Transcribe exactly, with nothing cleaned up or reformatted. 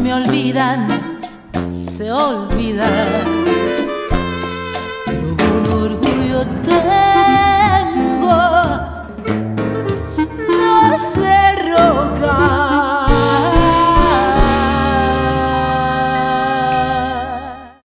si me olvidan, se olvidan. Pero con orgullo te